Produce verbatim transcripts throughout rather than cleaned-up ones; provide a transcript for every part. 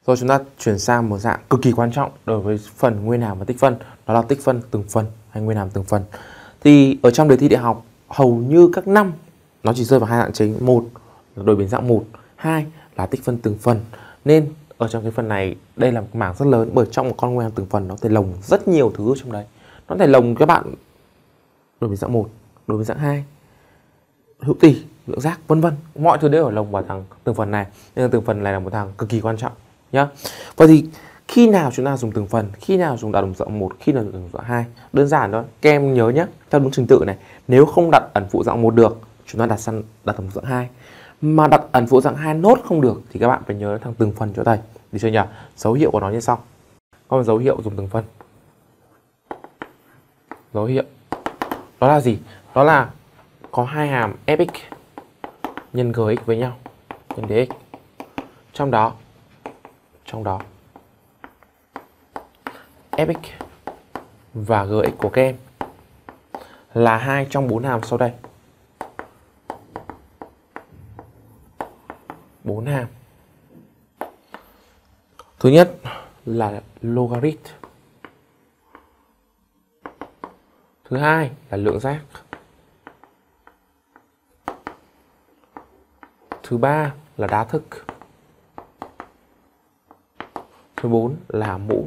Rồi chúng ta chuyển sang một dạng cực kỳ quan trọng đối với phần nguyên hàm và tích phân, đó là tích phân từng phần hay nguyên hàm từng phần. Thì ở trong đề thi đại học hầu như các năm nó chỉ rơi vào hai dạng chính, một là đối biến dạng một, hai là tích phân từng phần. Nên ở trong cái phần này đây là một mảng rất lớn, bởi trong một con nguyên hàm từng phần nó thể lồng rất nhiều thứ ở trong đấy. Nó thể lồng các bạn đối biến dạng một, đối biến dạng hai, hữu tỉ, lượng giác, vân vân, mọi thứ đều ở lồng vào thằng từng phần này. Nên là từng phần này là một thằng cực kỳ quan trọng nhá. Vậy thì khi nào chúng ta dùng từng phần, khi nào dùng đặt đồng dạng một, khi nào dùng đồng dạng hai? Đơn giản thôi, các em nhớ nhé, theo đúng trình tự này. Nếu không đặt ẩn phụ dạng một được, chúng ta đặt sang đặt đồng dạng hai. Mà đặt ẩn phụ dạng hai nốt không được thì các bạn phải nhớ thằng từng phần cho thầy. Được chưa nhỉ? Dấu hiệu của nó như sau. Có dấu hiệu dùng từng phần. Dấu hiệu đó là gì? Đó là có hai hàm fx nhân gx với nhau nhân dx. Trong đó trong đó fx và gx của các em là hai trong bốn hàm sau đây. Bốn hàm. Thứ nhất là logarit. Thứ hai là lượng giác. Thứ ba là đa thức. Thứ bốn là hàm mũ.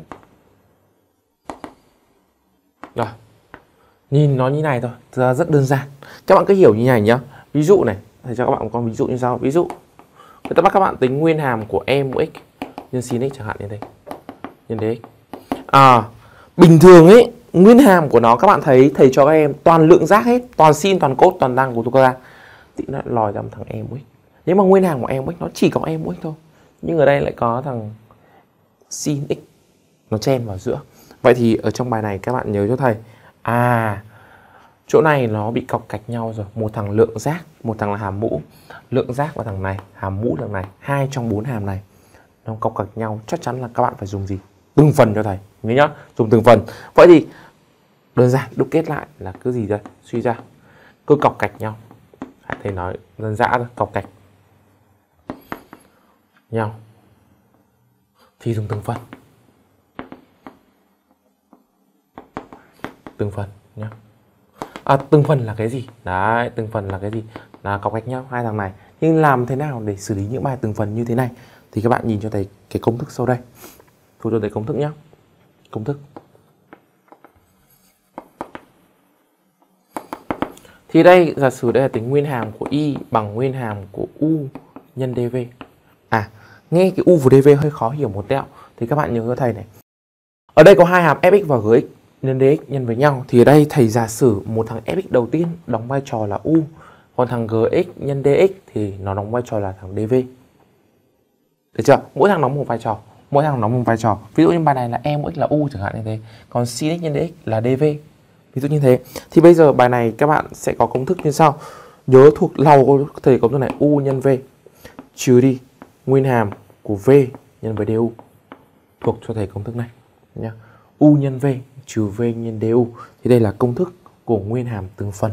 Rồi, nhìn nó như này thôi, thực ra rất đơn giản. Các bạn cứ hiểu như này nhá. Ví dụ này, thầy cho các bạn một con ví dụ như sau. Ví dụ người ta bắt các bạn tính nguyên hàm của e mũ x nhân sin x chẳng hạn như thế, nhân dx. À, bình thường ấy, nguyên hàm của nó các bạn thấy thầy cho các em toàn lượng giác hết, toàn sin, toàn cốt, toàn đăng của tôi ra. Thì nó lòi ra một thằng e mũ x. Nếu mà nguyên hàm của e mũ x nó chỉ có e mũ x thôi, nhưng ở đây lại có thằng sin x nó chen vào giữa. Vậy thì ở trong bài này các bạn nhớ cho thầy, à, chỗ này nó bị cọc cạch nhau rồi. Một thằng lượng giác, một thằng là hàm mũ. Lượng giác là thằng này, hàm mũ là thằng này. Hai trong bốn hàm này nó cọc cạch nhau, chắc chắn là các bạn phải dùng gì? Từng phần cho thầy. Nhớ nhá, dùng từng phần. Vậy thì đơn giản đúc kết lại là cứ gì đây? Suy ra cứ cọc cạch nhau. Thầy nói dân dã thôi, cọc cạch nhau thì dùng từng phần. Từng phần nhá. À, từng phần là cái gì? Đấy, từng phần là cái gì? Là cọc gạch nhau hai thằng này. Nhưng làm thế nào để xử lý những bài từng phần như thế này thì các bạn nhìn cho thầy cái công thức sau đây. Tôi cho thầy công thức nhá. Công thức. Thì đây giả sử đây là tính nguyên hàm của y bằng nguyên hàm của u nhân dv. À, nghe cái u và dv hơi khó hiểu một tẹo thì các bạn nhớ cho thầy này. Ở đây có hai hàm fx và gx nhân dx nhân với nhau, thì ở đây thầy giả sử một thằng fx đầu tiên đóng vai trò là u, còn thằng gx nhân dx thì nó đóng vai trò là thằng dv. Được chưa? Mỗi thằng đóng một vai trò, mỗi thằng đóng một vai trò. Ví dụ như bài này là e mũ x là u chẳng hạn như thế, còn sin x nhân dx là dv. Ví dụ như thế. Thì bây giờ bài này các bạn sẽ có công thức như sau. Nhớ thuộc lầu thầy công thức này, u nhân v trừ đi nguyên hàm của v nhân với du. Thuộc cho thầy công thức này nhá. U nhân v trừ v nhân du. Thì đây là công thức của nguyên hàm từng phần.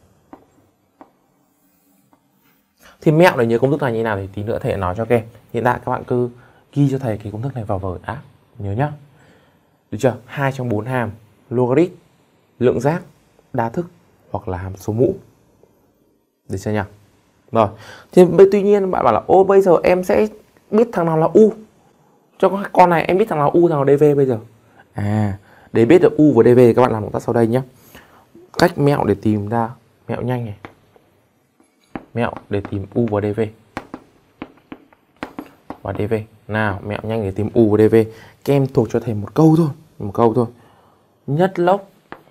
Thì mẹo để nhớ công thức này như nào thì tí nữa thầy nói cho các em. Hiện tại các bạn cứ ghi cho thầy cái công thức này vào vở đã. Nhớ nhá. Được chưa? Hai trong bốn hàm logarit, lượng giác, đa thức hoặc là hàm số mũ. Được chưa nhỉ? Rồi. Thì tuy nhiên bạn bảo là ô bây giờ em sẽ biết thằng nào là u. Cho con này em biết thằng nào u, thằng nào dv bây giờ. À, để biết được u và dv thì các bạn làm động tác sau đây nhé. Cách mẹo để tìm ra, mẹo nhanh này. Mẹo để tìm u và dv. Và dv. Nào, mẹo nhanh để tìm u và dv. Các em thuộc cho thầy một câu thôi, một câu thôi. Nhất lốc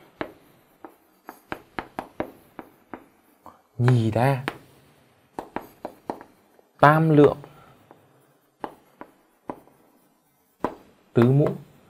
nhì đa tam lượng tứ mũ.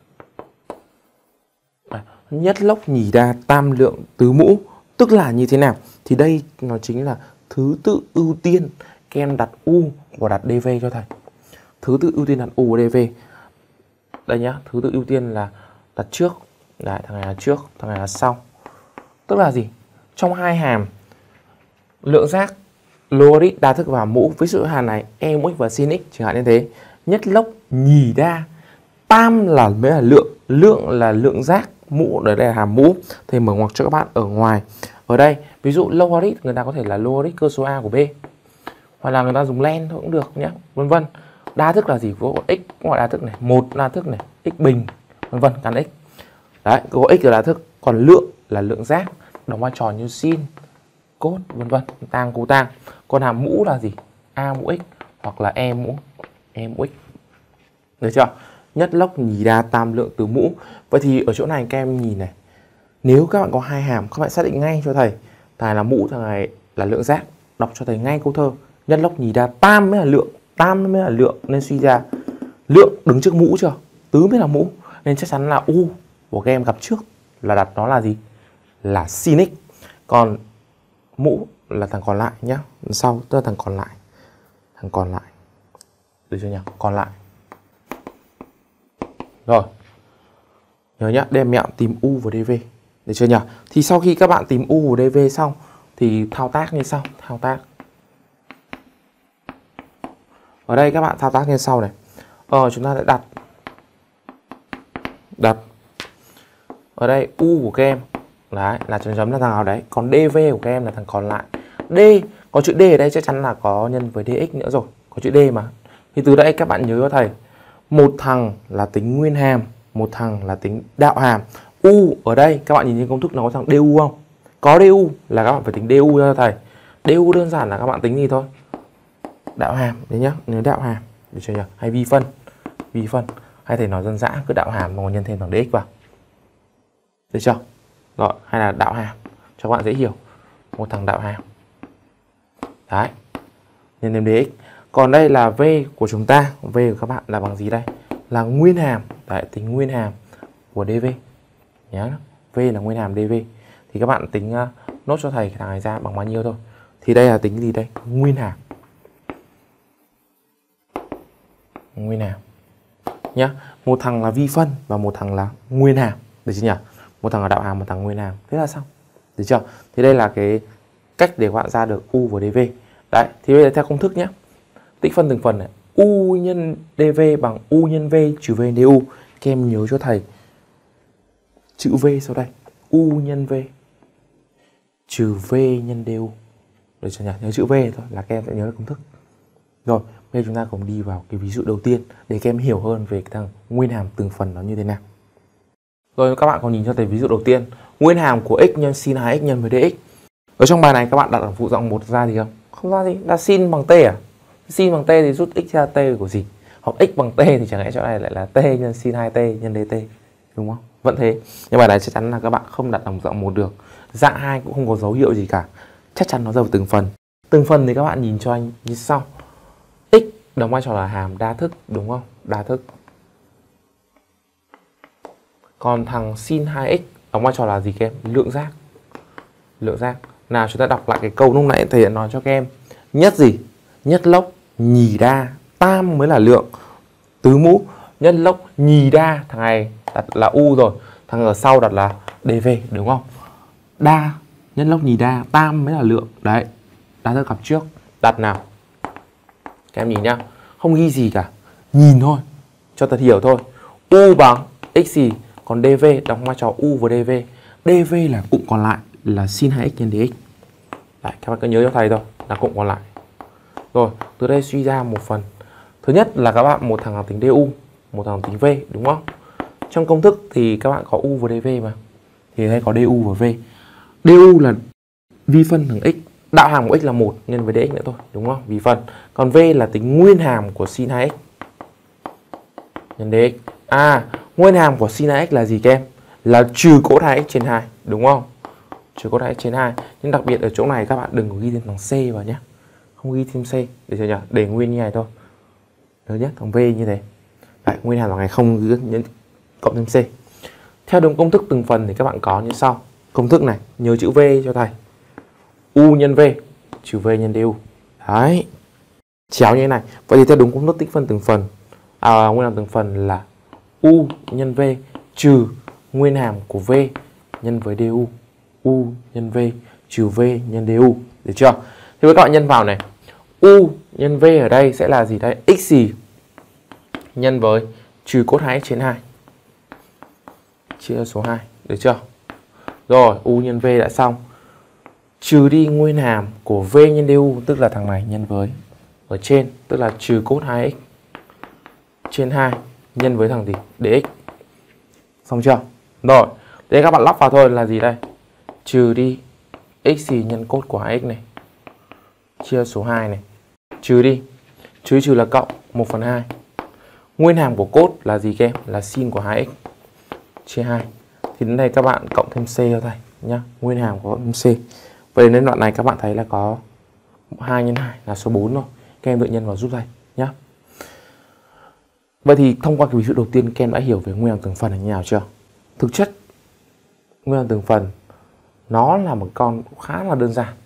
À, nhất lốc nhì đa tam lượng tứ mũ tức là như thế nào? Thì đây nó chính là thứ tự ưu tiên. Các em đặt u và đặt dv cho thầy. Thứ tự ưu tiên đặt u và dv. Đây nhá, thứ tự ưu tiên là đặt trước. Đấy, thằng này là trước, thằng này là sau. Tức là gì? Trong hai hàm lượng giác, logarit, đa thức và hàm mũ, ví dụ hàm này e mũ x và sin x chẳng hạn như thế, nhất lốc nhì đa, tam là mới là lượng, lượng là lượng giác, mũ đấy là hàm mũ. Thì mở ngoặc cho các bạn ở ngoài. Ở đây ví dụ logarit người ta có thể là logarit cơ số a của b, hoặc là người ta dùng len thôi cũng được nhé, vân vân. Đa thức là gì? Có x gọi đa thức này, một đa thức này, x bình, vân vân, căn x. Đấy, có x là đa thức, còn lượng là lượng giác, đóng vai trò như sin, cos, vân vân, tang, cô tang. Còn hàm mũ là gì? A mũ x hoặc là e mũ e mũ x. Được chưa? Nhất lốc, nhì đa, tam lượng, tứ mũ. Vậy thì ở chỗ này các em nhìn này, nếu các bạn có hai hàm, các bạn xác định ngay cho thầy thầy là mũ, thằng này là lượng giác, đọc cho thầy ngay câu thơ nhất lốc, nhì đa, tam mới là lượng, tam mới là lượng, nên suy ra lượng đứng trước mũ chưa, tứ mới là mũ, nên chắc chắn là u của các em gặp trước là đặt nó là gì? Là sin x. Còn mũ là thằng còn lại nhá, sau tức là thằng còn lại, thằng còn lại, được chưa nhỉ? Còn lại. Rồi, nhớ nhá, đem mẹo tìm u và dv, được chưa nhỉ? Thì sau khi các bạn tìm u và dv xong thì thao tác như sau, thao tác. Ở đây các bạn thao tác như sau này. Ờ chúng ta sẽ đặt đặt ở đây u của các em đấy là chấm chấm là thằng nào đấy, còn dv của các em là thằng còn lại. D có chữ D ở đây chắc chắn là có nhân với dx nữa rồi, có chữ D mà. Thì từ đây các bạn nhớ cho thầy, một thằng là tính nguyên hàm, một thằng là tính đạo hàm. U ở đây các bạn nhìn trên công thức nó có thằng du không? Có du là các bạn phải tính du cho thầy. Du đơn giản là các bạn tính gì thôi? Đạo hàm đấy nhá, nhớ đạo hàm, được chưa nhỉ? Hay vi phân, vi phân, hay thầy nói dân dã cứ đạo hàm mà nhân thêm thằng dx vào, được chưa? Rồi, hay là đạo hàm cho các bạn dễ hiểu, một thằng đạo hàm đấy nhân thêm dx. Còn đây là v của chúng ta, v của các bạn là bằng gì đây? Là nguyên hàm, đấy, tính nguyên hàm của dv nhá. V là nguyên hàm dv thì các bạn tính uh, nốt cho thầy thằng này ra bằng bao nhiêu thôi. Thì đây là tính gì đây? Nguyên hàm, nguyên hàm nhá. Một thằng là vi phân và một thằng là nguyên hàm, được chưa nhỉ? Một thằng là đạo hàm, một thằng nguyên hàm, thế là xong, được chưa? Thì đây là cái cách để các bạn ra được u và dv. Đấy, thì bây giờ theo công thức nhé, tích phân từng phần này, u nhân dv bằng u nhân v trừ v nhân du. Các em nhớ cho thầy chữ v sau đây, u nhân v trừ v nhân du, được chưa nhỉ? Nhớ chữ v thôi là các em sẽ nhớ được công thức. Rồi, bây giờ chúng ta cùng đi vào cái ví dụ đầu tiên để các em hiểu hơn về cái thằng nguyên hàm từng phần nó như thế nào. Rồi các bạn còn nhìn cho thầy ví dụ đầu tiên, nguyên hàm của x nhân sin hai x nhân với dx. Ở trong bài này các bạn đặt ở phụ dạng một ra gì không? Không ra gì, là sin bằng t à? Sin bằng t thì rút x ra t của gì? Hoặc x bằng t thì chẳng lẽ chỗ này lại là t nhân sin hai t nhân dt, đúng không? Vẫn thế. Nhưng bài này chắc chắn là các bạn không đặt ở dạng một được. Dạng hai cũng không có dấu hiệu gì cả. Chắc chắn nó ra vào từng phần. Từng phần thì các bạn nhìn cho anh như sau. X đóng vai trò là hàm đa thức, đúng không? Đa thức. Còn thằng sin hai x đóng vai trò là gì các em? Lượng giác. Lượng giác. Nào chúng ta đọc lại cái câu lúc nãy thầy đã nói cho các em. Nhất gì? Nhất lốc, nhì đa, tam mới là lượng, tứ mũ. Nhất lốc, nhì đa, thằng này đặt là u rồi, thằng ở sau đặt là dv, đúng không? Đa, nhất lốc nhì đa, tam mới là lượng. Đấy, đa thức gặp trước. Đặt nào. Các em nhìn nhá, không ghi gì cả, nhìn thôi, cho thật hiểu thôi. U bằng x gì, còn dv đóng vai trò u và dv. Dv là cụm còn lại là sin hai x nhân dx. Đấy, các bạn cứ nhớ cho thầy thôi, là cụm còn lại. Rồi, từ đây suy ra một phần. Thứ nhất là các bạn một thằng là tính du, một thằng tính v, đúng không? Trong công thức thì các bạn có u và dv mà. Thì đây có du và v. Du là vi phân thằng x, đạo hàm của x là một nhân với dx nữa thôi, đúng không? Vi phân. Còn v là tính nguyên hàm của sin hai x nhân dx. À, nguyên hàm của sin hai x là gì các em? Là trừ cos hai x trên hai, đúng không? Trừ cos hai x trên hai. Nhưng đặc biệt ở chỗ này các bạn đừng có ghi thêm thằng c vào nhé. Không ghi thêm c, để cho nhỉ? Để nguyên như này thôi. Nhớ nhé, thằng v như thế. Đấy, nguyên hàm thằng này không ghi nhấn cộng thêm c. Theo đúng công thức từng phần thì các bạn có như sau. Công thức này, nhớ chữ v cho thầy. U nhân v trừ v nhân du. Đấy. Chéo như thế này. Vậy thì theo đúng công thức tích phân từng phần, à, nguyên hàm từng phần là u nhân v trừ nguyên hàm của v nhân với du. U nhân v trừ v nhân du. Được chưa? Thì với các bạn nhân vào này, u nhân v ở đây sẽ là gì đây? X gì? nhân với trừ cốt hai x trên hai chia cho số hai, được chưa? Rồi, u nhân v đã xong. Trừ đi nguyên hàm của v nhân du, tức là thằng này nhân với ở trên, tức là trừ cốt hai x trên hai nhân với thằng gì? Dx. Xong chưa? Rồi, đây các bạn lắp vào thôi là gì đây? Trừ đi x gì nhân cốt của hai x này chia số hai này, trừ đi, trừ trừ là cộng một phần hai. Nguyên hàm của cốt là gì các em? Là sin của hai x chia hai. Thì đến đây các bạn cộng thêm c cho thầy nhá. Nguyên hàm có c. Vậy đến đoạn này các bạn thấy là có hai nhân hai là số bốn rồi. Các em tự nhân vào giúp thầy nhá. Vậy thì thông qua cái ví dụ đầu tiên các em đã hiểu về nguyên hàm từng phần là như nào chưa? Thực chất nguyên hàm từng phần nó là một con khá là đơn giản.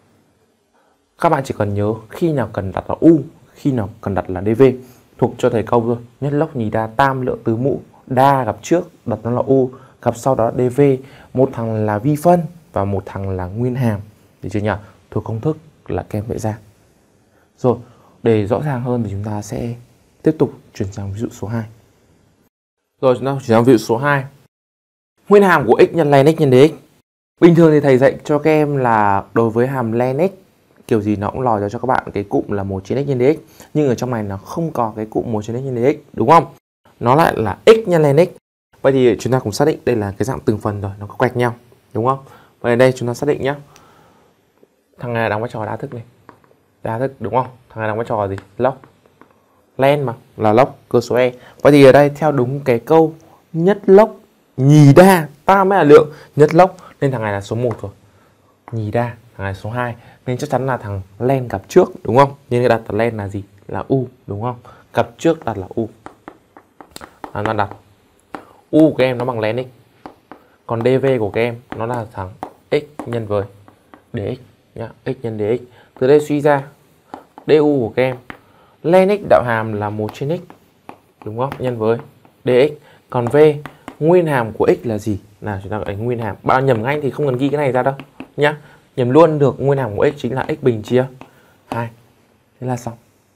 Các bạn chỉ cần nhớ khi nào cần đặt là u, khi nào cần đặt là dv, thuộc cho thầy câu thôi. Nhất lốc nhì đa tam lượng tứ mũ, đa gặp trước đặt nó là u, gặp sau đó là dv, một thằng là vi phân và một thằng là nguyên hàm. Được chưa nhỉ? Thuộc công thức là các em vẽ ra. Rồi, để rõ ràng hơn thì chúng ta sẽ tiếp tục chuyển sang ví dụ số hai. Rồi chúng ta chuyển sang ví dụ số hai. Nguyên hàm của x nhân len x nhân dx. Bình thường thì thầy dạy cho các em là đối với hàm len x kiểu gì nó cũng lòi ra cho các bạn cái cụm là một trên x nhân dx, nhưng ở trong này nó không có cái cụm một trên x nhân dx, đúng không? Nó lại là x nhân len x. Vậy thì chúng ta cùng xác định đây là cái dạng từng phần rồi, nó có quẹt nhau, đúng không? Vậy ở đây chúng ta xác định nhé. Thằng này đóng vai trò đa thức này, đa thức đúng không? Thằng này đóng vai trò gì? Log. Len mà là log cơ số e. Vậy thì ở đây theo đúng cái câu nhất log nhì đa tam mới là lượng, nhất log nên thằng này là số một rồi. Nhì đa thằng này số hai, nên chắc chắn là thằng len gặp trước, đúng không? Nên đặt len là gì? Là u, đúng không? Gặp trước đặt là u. À, nó đặt u của em nó bằng len x, còn dv của các em nó là thằng x nhân với dx nhá, x nhân dx. Từ đây suy ra du của các em len x đạo hàm là một trên x, đúng không? Nhân với dx. Còn v nguyên hàm của x là gì? Nào chúng ta gọi nguyên hàm. Bạn nhầm ngay thì không cần ghi cái này ra đâu nhá. Nhầm luôn được, nguyên hàm của x chính là x bình chia hai. Thế là xong.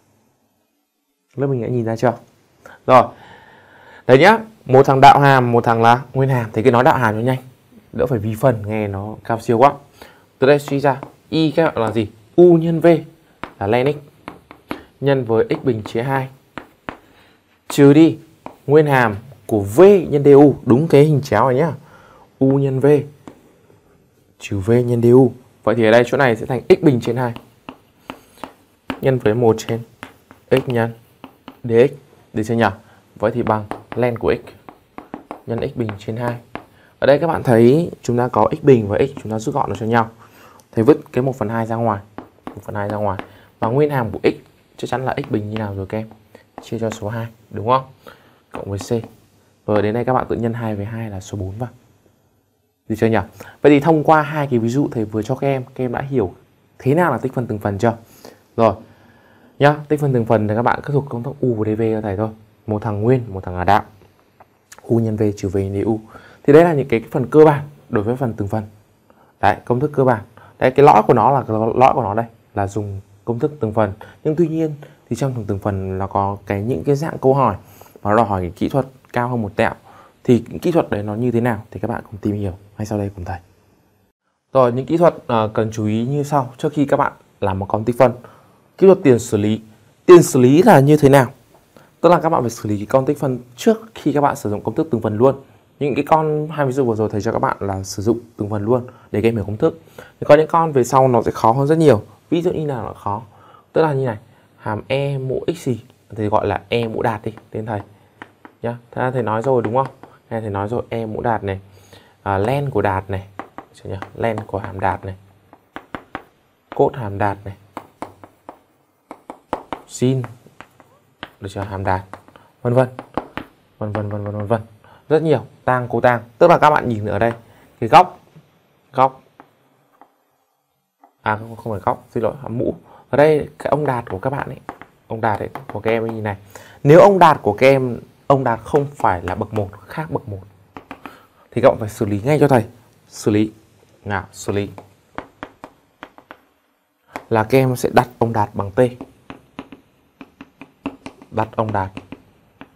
Lớp mình đã nhìn ra chưa? Rồi. Đấy nhá, một thằng đạo hàm, một thằng là nguyên hàm. Thì cứ nói đạo hàm cho nhanh, đỡ phải vi phân nghe nó cao siêu quá. Từ đây suy ra y các bạn là gì? U nhân v là len x nhân với x bình chia hai trừ đi nguyên hàm của v nhân du, đúng cái hình chéo này nhá. U nhân v trừ v nhân du. Vậy thì ở đây chỗ này sẽ thành x bình trên hai nhân với một trên x nhân dx. Được chưa nhỉ? Vậy thì bằng len của x nhân x bình trên hai. Ở đây các bạn thấy chúng ta có x bình và x, chúng ta rút gọn nó cho nhau. Thầy vứt cái một phần hai ra ngoài, một phần hai ra ngoài. Và nguyên hàm của x chắc chắn là x bình như nào rồi các em? Chia cho số hai, đúng không? Cộng với c. Rồi đến đây các bạn tự nhân hai với hai là số bốn vào. Được chưa nhỉ? Vậy thì thông qua hai cái ví dụ thầy vừa cho các em, các em đã hiểu thế nào là tích phân từng phần chưa? Rồi nhá, tích phân từng phần thì các bạn cứ thuộc công thức u và dv cho thầy thôi. Một thằng nguyên, một thằng là đạo. U nhân v trừ v nhân du. Thì đấy là những cái phần cơ bản đối với phần từng phần. Đấy, công thức cơ bản. Đấy, cái lõi của nó là cái lõi của nó đây là dùng công thức từng phần. Nhưng tuy nhiên thì trong từng từng phần là có cái những cái dạng câu hỏi mà nó đòi hỏi cái kỹ thuật cao hơn một tẹo. Thì kỹ thuật đấy nó như thế nào thì các bạn cùng tìm hiểu ngay sau đây cùng thầy. Rồi, những kỹ thuật uh, cần chú ý như sau trước khi các bạn làm một con tích phân. Kỹ thuật tiền xử lý. Tiền xử lý là như thế nào? Tức là các bạn phải xử lý cái con tích phân trước khi các bạn sử dụng công thức từng phần luôn. Những cái con hai ví dụ vừa rồi thầy cho các bạn là sử dụng từng phần luôn để game hiểu công thức. Thì có những con về sau nó sẽ khó hơn rất nhiều. Ví dụ như nào là khó? Tức là như này, hàm e mũ x gì thì gọi là e mũ đạt đi tên thầy nhá. Thế là thầy nói rồi đúng không? Thế thầy nói rồi, e mũ đạt này, à, len của đạt này, len của hàm đạt này, cốt hàm đạt này, sin được chưa, hàm đạt, vân vân vân vân vân vân vân vân rất nhiều, tang cô tang. Tức là các bạn nhìn ở đây cái góc góc à không, không phải góc, xin lỗi, hàm mũ. Ở đây cái ông đạt của các bạn ấy, ông đạt ấy của các em như này. Nếu ông đạt của các em, ông đạt không phải là bậc một, khác bậc một thì các bạn phải xử lý ngay cho thầy. Xử lý nào, xử lý là các em sẽ đặt ông đạt bằng t, đặt ông đạt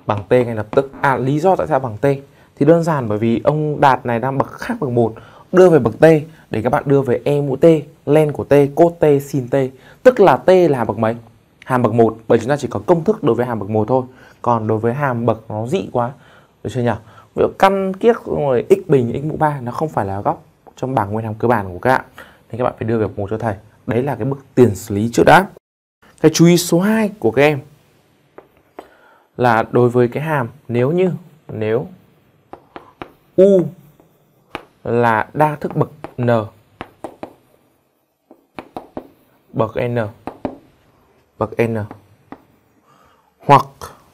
bằng T ngay lập tức. À, lý do tại sao bằng T thì đơn giản bởi vì ông Đạt này đang bậc khác bậc một, đưa về bậc T để các bạn đưa về E mũ T, len của T, cos T, sin T. Tức là T là hàm bậc mấy? Hàm bậc một, bởi chúng ta chỉ có công thức đối với hàm bậc một thôi. Còn đối với hàm bậc nó dị quá, được chưa nhỉ? Ví dụ căn kiếc rồi x bình x mũ ba nó không phải là góc trong bảng nguyên hàm cơ bản của các bạn, nên các bạn phải đưa về bậc một cho thầy. Đấy là cái bước tiền xử lý trước đã. Cái chú ý số hai của các em là đối với cái hàm nếu như nếu U là đa thức bậc n, bậc n, bậc n, hoặc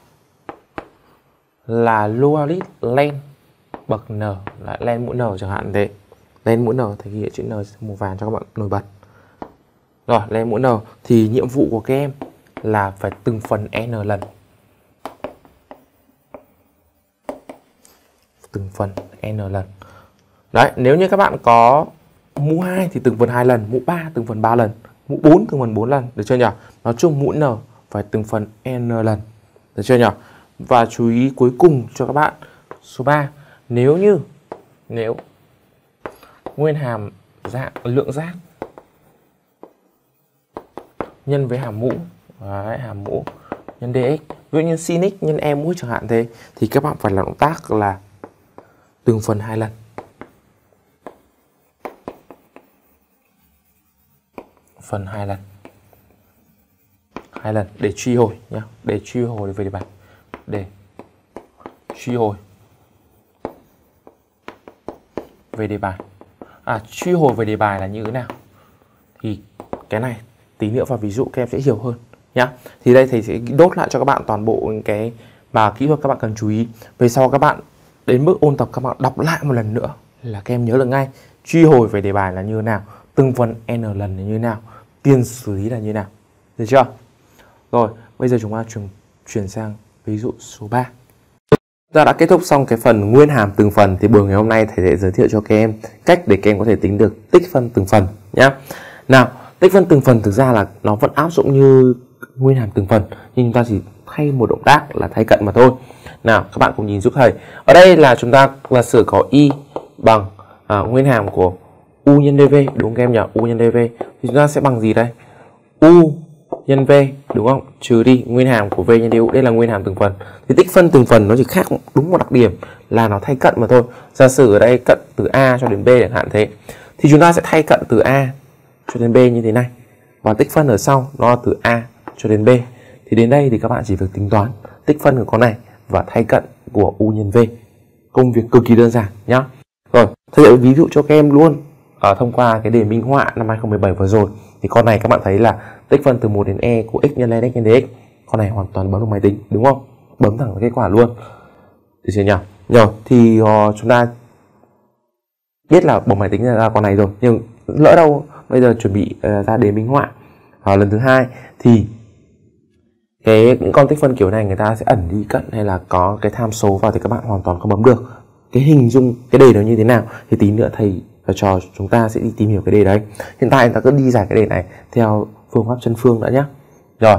là logarit len bậc n, là len mũ n chẳng hạn thế. Len mũ n thì ghi chữ n màu vàng cho các bạn nổi bật. Rồi, len mũ n thì nhiệm vụ của các em là phải từng phần n lần. Từng phần n lần. Đấy, nếu như các bạn có mũ hai thì từng phần hai lần, mũ ba từng phần ba lần, mũ bốn từng phần bốn lần, được chưa nhỉ? Nói chung mũ n phải từng phần n lần, được chưa nhỉ? Và chú ý cuối cùng cho các bạn số ba, nếu như nếu nguyên hàm dạng lượng giác nhân với hàm mũ, đấy, hàm mũ nhân dx, ví dụ như sin x nhân e mũ chẳng hạn thế, thì các bạn phải làm động tác là từng phần hai lần. Phần hai lần. Hai lần để truy hồi nhá, để truy hồi về đề bài. Để truy hồi về đề bài. À, truy hồi về đề bài là như thế nào? Thì cái này tí nữa vào ví dụ các em sẽ hiểu hơn nhá. Thì đây thầy sẽ đốt lại cho các bạn toàn bộ những cái mà kỹ thuật các bạn cần chú ý. Về sau các bạn đến bước ôn tập các bạn đọc lại một lần nữa là các em nhớ được ngay truy hồi về đề bài là như thế nào, từng phần n lần là như thế nào, tiền xử lý là như thế nào, được chưa? Rồi, bây giờ chúng ta chuyển, chuyển sang ví dụ số ba. Chúng ta đã kết thúc xong cái phần nguyên hàm từng phần, thì buổi ngày hôm nay thầy sẽ giới thiệu cho các em cách để các em có thể tính được tích phân từng phần nhá. Nào, tích phân từng phần thực ra là nó vẫn áp dụng như nguyên hàm từng phần, nhưng chúng ta chỉ thay một động tác là thay cận mà thôi. Nào, các bạn cùng nhìn giúp thầy. Ở đây là chúng ta giả sử có y bằng à, nguyên hàm của u nhân dv, đúng không các em nhỉ? U nhân dv thì chúng ta sẽ bằng gì đây? U nhân v, đúng không? Trừ đi nguyên hàm của v nhân du, đây là nguyên hàm từng phần. Thì tích phân từng phần nó chỉ khác đúng một đặc điểm là nó thay cận mà thôi. Giả sử ở đây cận từ a cho đến b chẳng hạn thế, thì chúng ta sẽ thay cận từ a cho đến b như thế này, và tích phân ở sau nó là từ a cho đến b. Thì đến đây thì các bạn chỉ việc tính toán tích phân của con này và thay cận của u nhân v. Công việc cực kỳ đơn giản nhá. Rồi, thầy sẽ ví dụ cho các em luôn. À, thông qua cái đề minh họa năm hai không một bảy vừa rồi, thì con này các bạn thấy là tích phân từ một đến e của x nhân lên x nhân dx. Con này hoàn toàn bấm vào máy tính, đúng không? Bấm thẳng vào kết quả luôn. Được chưa nhỉ? Rồi, thì uh, chúng ta biết là bấm máy tính ra con này rồi, nhưng lỡ đâu bây giờ chuẩn bị uh, ra đề minh họa uh, lần thứ hai thì cái những con tích phân kiểu này người ta sẽ ẩn đi cận hay là có cái tham số vào thì các bạn hoàn toàn không bấm được. Cái hình dung cái đề nó như thế nào thì tí nữa thầy và trò chúng ta sẽ đi tìm hiểu cái đề đấy. Hiện tại chúng ta cứ đi giải cái đề này theo phương pháp chân phương đã nhé. Rồi,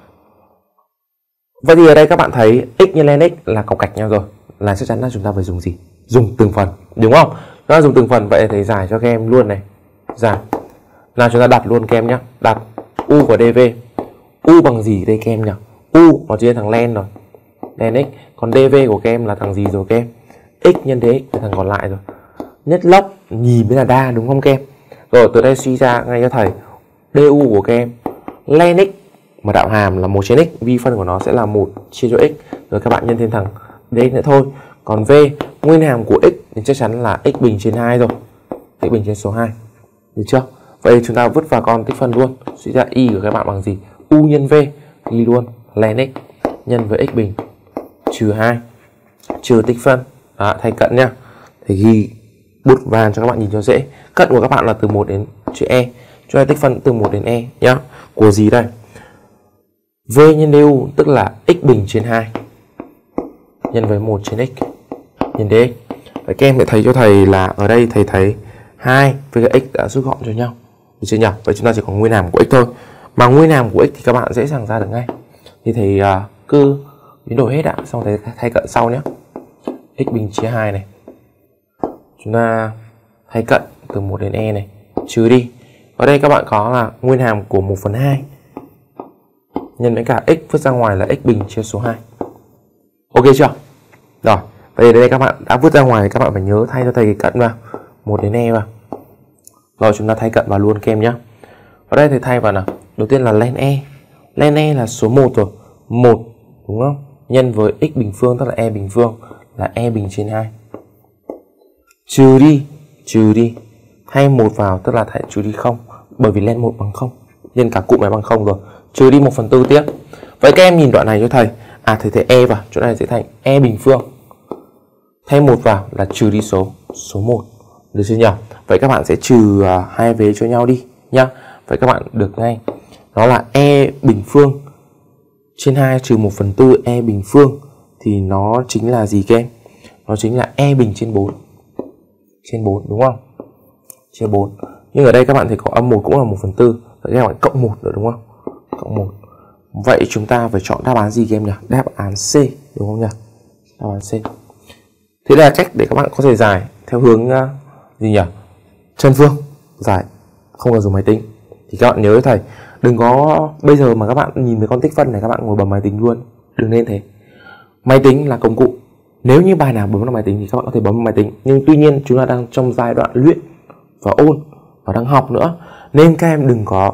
vậy thì ở đây các bạn thấy x nhân lên x là cọc cạch nhau rồi, là chắc chắn là chúng ta phải dùng gì? Dùng từng phần, đúng không? Chúng ta dùng từng phần, vậy thầy giải cho các em luôn này. Giải nào, chúng ta đặt luôn các em nhé. Đặt u của dv. U bằng gì đây các em nhỉ? U nó chia thằng len rồi, len x. Còn dv của các em là thằng gì rồi các em? X nhân dx là thằng còn lại rồi. Nhất lốc nhìn mới là đa, đúng không các em? Rồi từ đây suy ra ngay cho thầy du của các em len x mà đạo hàm là một trên x, vi phân của nó sẽ là một chia cho x, rồi các bạn nhân thêm thằng dx nữa thôi. Còn v nguyên hàm của x thì chắc chắn là x bình trên hai rồi, x bình trên số hai, được chưa? Vậy chúng ta vứt vào con tích phân luôn, suy ra y của các bạn bằng gì? U nhân v, ghi luôn len x nhân với x bình trừ hai trừ tích phân. Đó, thay cận nhá, thì ghi bút vàng cho các bạn nhìn cho dễ. Cận của các bạn là từ một đến chữ e, cho nên tích phân từ một đến e nhá. Của gì đây? V nhân du tức là x bình trên hai nhân với một trên x nhân dx. Vậy các em sẽ thấy cho thầy là ở đây thầy thấy hai với cái x đã rút gọn cho nhau, được chưa nhỉ? Vậy chúng ta chỉ có nguyên hàm của x thôi. Mà nguyên hàm của x thì các bạn dễ dàng ra được ngay. Thì thầy uh, cứ biến đổi hết ạ, xong rồi thay cận sau nhé. X bình chia hai này, chúng ta thay cận từ một đến e này, trừ đi. Ở đây các bạn có là nguyên hàm của một phần hai nhân với cả x vứt ra ngoài là x bình chia số hai. Ok chưa? Rồi, vậy đây các bạn đã vứt ra ngoài, các bạn phải nhớ thay cho thầy cái cận vào một đến e vào. Rồi chúng ta thay cận vào luôn kem nhé. Ở đây thầy thay vào nào. Đầu tiên là len e. Len e là số một rồi. một đúng không? Nhân với x bình phương tức là e bình phương là e bình trên hai. Trừ đi, trừ đi. Thay một vào tức là thay trừ đi không, bởi vì len một bằng không. Nhân cả cụm này bằng không rồi. Trừ đi một phần tư tiếp. Vậy các em nhìn đoạn này cho thầy. À thầy thấy e vào, chỗ này sẽ thành e bình phương. Thay một vào là trừ đi số số một. Được chưa nhỉ? Vậy các bạn sẽ trừ uh, hai vế cho nhau đi nhá. Vậy các bạn được ngay. Đó là e bình phương trên hai trừ một phần tư e bình phương. Thì nó chính là gì các em? Nó chính là e bình trên bốn. Trên bốn đúng không? Chia bốn. Nhưng ở đây các bạn thấy có âm một cũng là một phần tư. Vậy các bạn cộng một nữa đúng không? Cộng một. Vậy chúng ta phải chọn đáp án gì các em nhỉ? Đáp án C đúng không nhỉ? Đáp án C. Thế là cách để các bạn có thể giải theo hướng uh, gì nhỉ? Chân phương. Giải không cần dùng máy tính. Thì các bạn nhớ thầy, đừng có bây giờ mà các bạn nhìn thấy con tích phân này các bạn ngồi bấm máy tính luôn. Đừng nên thế. Máy tính là công cụ. Nếu như bài nào bấm vào máy tính thì các bạn có thể bấm vào máy tính. Nhưng tuy nhiên chúng ta đang trong giai đoạn luyện và ôn và đang học nữa. Nên các em đừng có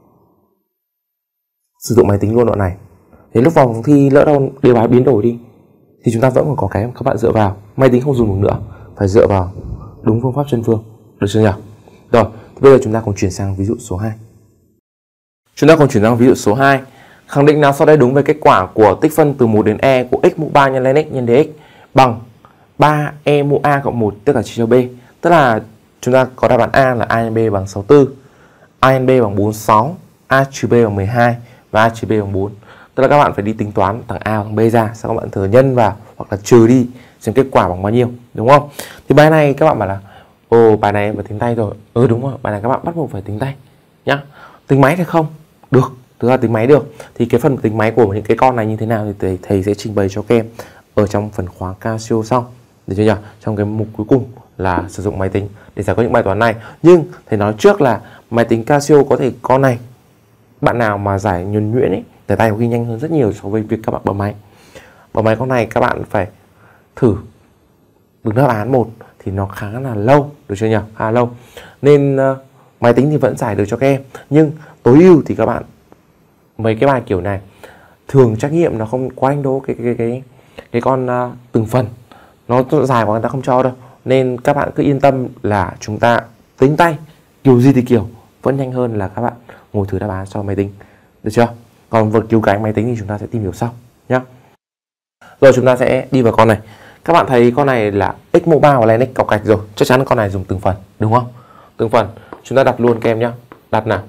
sử dụng máy tính luôn đoạn này. Đến lúc vòng thi lỡ đâu đề bài biến đổi đi thì chúng ta vẫn còn có cái các bạn dựa vào. Máy tính không dùng được nữa, phải dựa vào đúng phương pháp chân phương. Được chưa nhỉ? Rồi, thì bây giờ chúng ta cùng chuyển sang ví dụ số hai. Chúng ta cùng chuyển sang ví dụ số hai. Khẳng định nào sau đây đúng về kết quả của tích phân từ một đến e của x mũ ba nhân lên x nhân dx bằng ba e mũ a cộng một tức là chia cho b. Tức là chúng ta có đáp án A là a nhân b bằng sáu mươi tư, a nhân b bằng bốn mươi sáu, a trừ b bằng mười hai và a trừ b bằng bốn. Tức là các bạn phải đi tính toán thằng a thằng b ra, sau các bạn thử nhân vào hoặc là trừ đi xem kết quả bằng bao nhiêu, đúng không? Thì bài này các bạn bảo là ồ bài này em phải tính tay rồi. Ừ đúng rồi, bài này các bạn bắt buộc phải tính tay nhá. Tính máy thì không được, thực ra tính máy được. Thì cái phần tính máy của những cái con này như thế nào thì thầy, thầy sẽ trình bày cho các em ở trong phần khóa Casio sau, được chưa nhỉ? Trong cái mục cuối cùng là sử dụng máy tính để giải quyết những bài toán này. Nhưng thầy nói trước là máy tính Casio có thể con này bạn nào mà giải nhuần nhuyễn ấy, giải tay có khi nhanh hơn rất nhiều so với việc các bạn bấm máy. Bấm máy con này các bạn phải thử từng đáp án một thì nó khá là lâu, được chưa nhỉ? Khá lâu. Nên uh, máy tính thì vẫn giải được cho các em, nhưng tối ưu thì các bạn mấy cái bài kiểu này thường trắc nghiệm nó không quá đánh đố cái cái cái cái con uh, từng phần, nó dài quá người ta không cho đâu. Nên các bạn cứ yên tâm là chúng ta tính tay kiểu gì thì kiểu vẫn nhanh hơn là các bạn ngồi thử đáp án cho máy tính, được chưa? Còn vượt cứu cánh máy tính thì chúng ta sẽ tìm hiểu sau nhé. Rồi chúng ta sẽ đi vào con này. Các bạn thấy con này là x mũ ba và len x cọc gạch rồi, chắc chắn con này dùng từng phần đúng không? Từng phần chúng ta đặt luôn các em nhé. Đặt nào.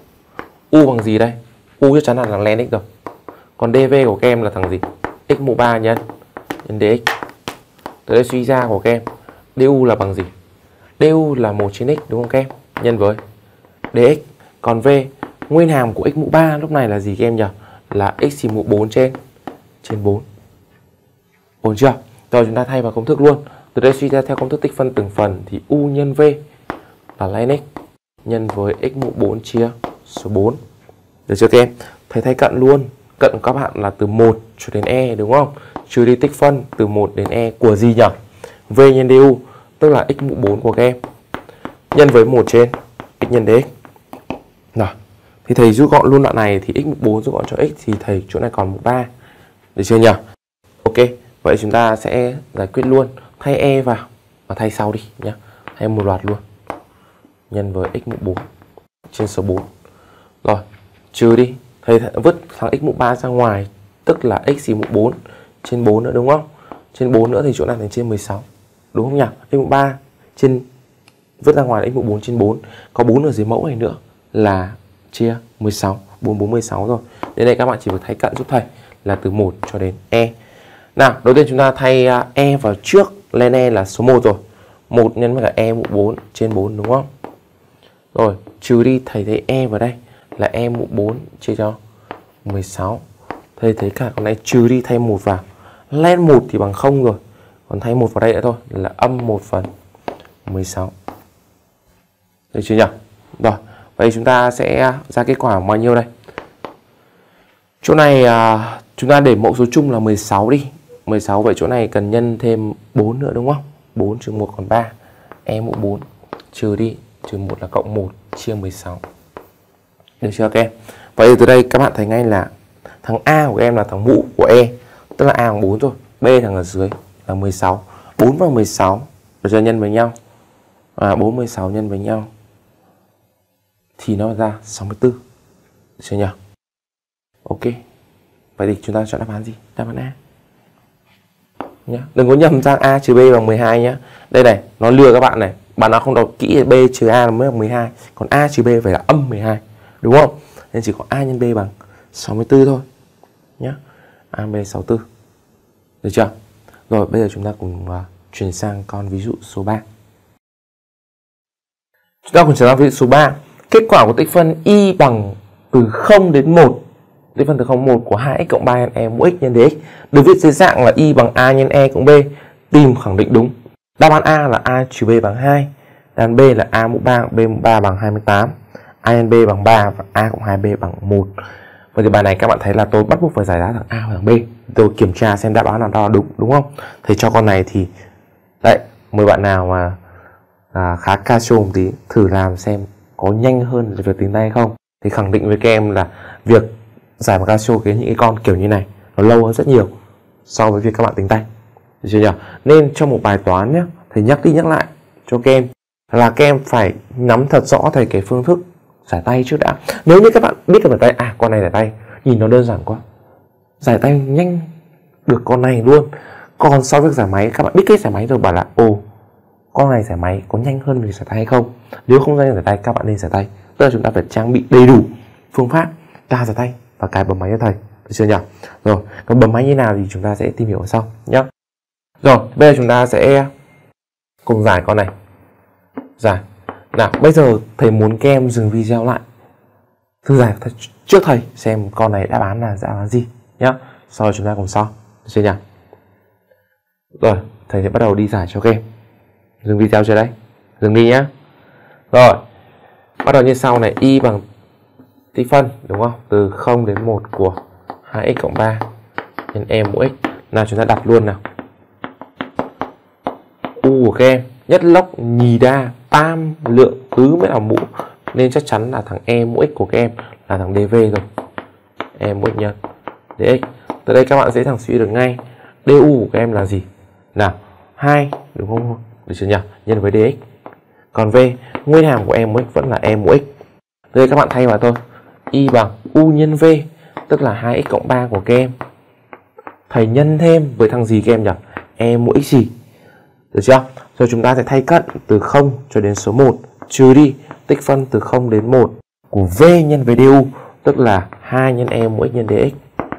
U bằng gì đây? U chắc chắn là thằng len x rồi. Còn dv của các em là thằng gì? X mũ ba nhân nhân dx. Từ đây suy ra của các em du là bằng gì? Du là một trên x đúng không các em? Nhân với dx. Còn v nguyên hàm của x mũ ba lúc này là gì các em nhỉ? Là x mũ bốn trên trên bốn. Ổn chưa? Rồi chúng ta thay vào công thức luôn. Từ đây suy ra theo công thức tích phân từng phần thì u nhân v là len x nhân với x mũ bốn chia số bốn. Được chưa các em? Thầy thay cận luôn. Cận của các bạn là từ một cho đến e đúng không? Trừ đi tích phân từ một đến e của gì nhỉ? V nhân du tức là x mũ bốn của các em nhân với một trên x nhân dx. Rồi. Thì thầy rút gọn luôn đoạn này thì x mũ bốn rút gọn cho x thì thầy chỗ này còn mũ ba. Được chưa nhỉ? Ok. Vậy chúng ta sẽ giải quyết luôn. Thay e vào và thay sau đi nhé. Thay một loạt luôn. Nhân với x mũ bốn trên số bốn. Rồi. Trừ đi. Thầy vứt thằng x mũ ba ra ngoài. Tức là x mũ bốn trên bốn nữa đúng không? Trên bốn nữa thì chỗ này thành trên mười sáu. Đúng không nhỉ? X mũ ba trên vứt ra ngoài là x mũ bốn trên bốn. Có bốn ở dưới mẫu này nữa là chia mười sáu. bốn, bốn, mười sáu rồi. Đến đây các bạn chỉ việc thay cận giúp thầy là từ một cho đến e. Nào, đầu tiên chúng ta thay e vào trước. Lên e là số một rồi. một nhân với cả e mũ bốn trên bốn đúng không? Rồi, trừ đi thầy thấy e vào đây là e mũ bốn chia cho mười sáu. Thầy thấy cả con này trừ đi, thay một vào. Len một thì bằng không rồi. Còn thay một vào đây nữa thôi là âm một phần mười sáu. Được chưa nhỉ? Rồi, vậy chúng ta sẽ ra kết quả bao nhiêu đây? Chỗ này à, chúng ta để mẫu số chung là mười sáu đi. mười sáu, vậy chỗ này cần nhân thêm bốn nữa đúng không? bốn trừ một còn ba. E mũ bốn trừ đi, trừ một là cộng một chia mười sáu. Được chưa các em? Vậy từ đây các bạn thấy ngay là thằng A của em là thằng mũ của E, tức là A bằng bốn rồi. B thằng ở dưới là mười sáu. bốn và mười sáu được chưa, nhân với nhau. À, bốn mươi sáu nhân với nhau thì nó ra sáu mươi tư. Được chưa nhỉ? Ok. Vậy thì chúng ta chọn đáp án gì? Đáp án A nhá. Đừng có nhầm sang A trừ B bằng mười hai nhá. Đây này, nó lừa các bạn này. Bạn nào không đọc kỹ B trừ A là mới bằng mười hai. Còn A trừ B phải là âm mười hai. Đúng không? Nên chỉ có A nhân B bằng sáu mươi tư thôi nhá. A B sáu mươi tư. Được chưa? Rồi bây giờ chúng ta cùng uh, chuyển sang con ví dụ số ba. Chúng ta cùng chuyển sang ví dụ số ba. Kết quả của tích phân y bằng từ không đến một. Tích phân từ không đến một của hai x cộng ba nhân e mũ x nhân dx được viết dưới dạng là y bằng a nhân e cộng b. Tìm khẳng định đúng. Đáp án A là a trừ b bằng hai. Đáp án B là a mũ ba cộng b mũ ba bằng hai mươi tám. A nhân b bằng ba và a cộng hai b bằng một. Vậy thì bài này các bạn thấy là tôi bắt buộc phải giải đáp thằng A hoặc thằng B. Tôi kiểm tra xem đáp án nào đó đúng, đúng không? Thầy cho con này thì đấy, mời bạn nào mà à, khá ca trồm tí thử làm xem có nhanh hơn việc tính tay hay không. Thì khẳng định với các em là việc giải một ca trô cái những cái con kiểu như này nó lâu hơn rất nhiều so với việc các bạn tính tay. Được chưa nhỉ? Nên trong một bài toán nhé, thầy nhắc đi nhắc lại cho các em là các em phải nắm thật rõ thầy cái phương thức giải tay trước đã. Nếu như các bạn biết được giải tay, à con này giải tay nhìn nó đơn giản quá, giải tay nhanh được con này luôn. Còn sau việc giải máy, các bạn biết cách giải máy rồi bảo là ồ, con này giải máy có nhanh hơn việc giải tay hay không. Nếu không nhanh giải tay các bạn nên giải tay. Tức là chúng ta phải trang bị đầy đủ phương pháp ca giải tay và cái bấm máy cho thầy. Được chưa nhỉ? Rồi, còn bấm máy như nào thì chúng ta sẽ tìm hiểu sau nhé. Rồi, bây giờ chúng ta sẽ cùng giải con này. Giải. Nào, bây giờ thầy muốn các em dừng video lại, thử giải trước thầy xem con này đáp án là đáp án gì nhá. Sau đó chúng ta cùng so. Được chưa nhỉ? Rồi, thầy sẽ bắt đầu đi giải cho các em. Dừng video chưa đấy? Dừng đi nhá. Rồi, bắt đầu như sau này, y bằng tích phân đúng không? Từ không đến một của hai x cộng ba nhân e mũ x. Nào chúng ta đặt luôn nào. U của các em nhất lốc nhì đa tam lượng tứ mới là mũ, nên chắc chắn là thằng e mũ x của các em là thằng dv rồi. E mũ x nhân dx. Từ đây các bạn dễ thằng suy được ngay du của các em là gì? Nào, hai đúng không? Được chưa nhỉ? Nhân với dx. Còn v, nguyên hàm của e mũ x vẫn là e mũ x. Từ đây các bạn thay vào thôi. Y bằng u nhân v, tức là hai x cộng ba của các em. Thầy nhân thêm với thằng gì các em nhỉ? E mũ x gì? Được chưa? Rồi chúng ta sẽ thay cận từ không cho đến số một, trừ đi tích phân từ không đến một của v nhân với du, tức là hai nhân e mũ x nhân dx.